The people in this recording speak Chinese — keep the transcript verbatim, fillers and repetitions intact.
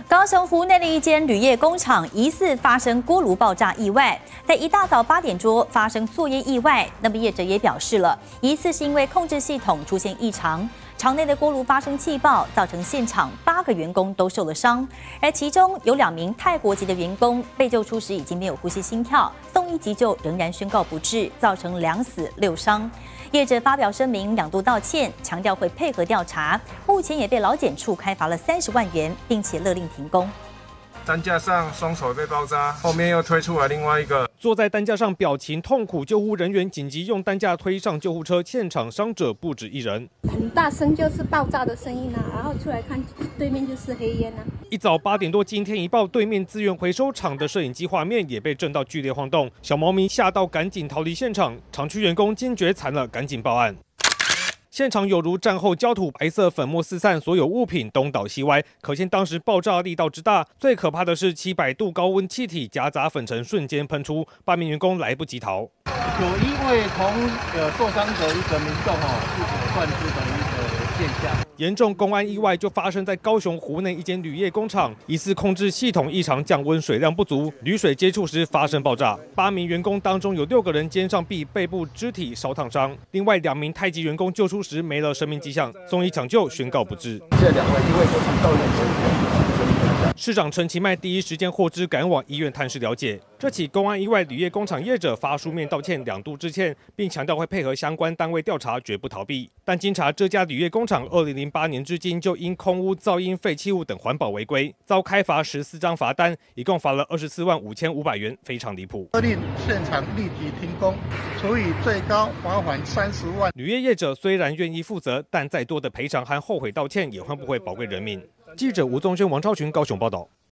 高雄湖内的一间铝业工厂疑似发生锅炉爆炸意外，在一大早八点多发生作业意外。那么业者也表示了，疑似是因为控制系统出现异常，厂内的锅炉发生气爆，造成现场八个员工都受了伤，而其中有两名泰国籍的员工被救出时已经没有呼吸心跳，送医急救仍然宣告不治，造成两死六伤。业者发表声明，两度道歉，强调会配合调查。目前也被劳检处开罚了三十万元，并且勒令停工。 担架上双手被包扎，后面又推出来另外一个坐在担架上表情痛苦，救护人员紧急用担架推上救护车，现场伤者不止一人。 很大声就是爆炸的声音啊，然后出来看对面就是黑烟啊。 一早八点多，惊天一爆，对面资源回收厂的摄影机画面也被震到剧烈晃动，小猫咪吓到赶紧逃离现场，厂区员工惊觉惨了，赶紧报案。现场有如战后焦土，白色粉末四散，所有物品东倒西歪，可见当时爆炸力道之大。最可怕的是，七百度高温气体夹杂粉尘瞬间喷出，八名员工来不及逃。 有一位同呃受伤的一个民众哦，是有灌出的一个现象。 严重公安意外就发生在高雄湖内一间铝业工厂，疑似控制系统异常，降温水量不足，铝水接触时发生爆炸。八名员工当中有六个人肩上臂、背部肢体烧烫伤，另外两名太极员工救出时没了生命迹象，送医抢救宣告不治。 这两位因为有肠道炎市长陈其迈第一时间获知，赶往医院探视了解。这起公安意外，铝业工厂业者发书面道歉，两度致歉，并强调会配合相关单位调查，绝不逃避。但经查，这家铝业工厂二零零八年至今就因空污、噪音、废弃物等环保违规，遭开罚十四张罚单，一共罚了二十四万五千五百元，非常离谱。 勒令现场立即停工，处以最高罚款三十万。 铝业业者虽然愿意负责，但再多的赔偿和后悔道歉也换不回宝贵人命。记者吴宗轩、王超群高雄报道。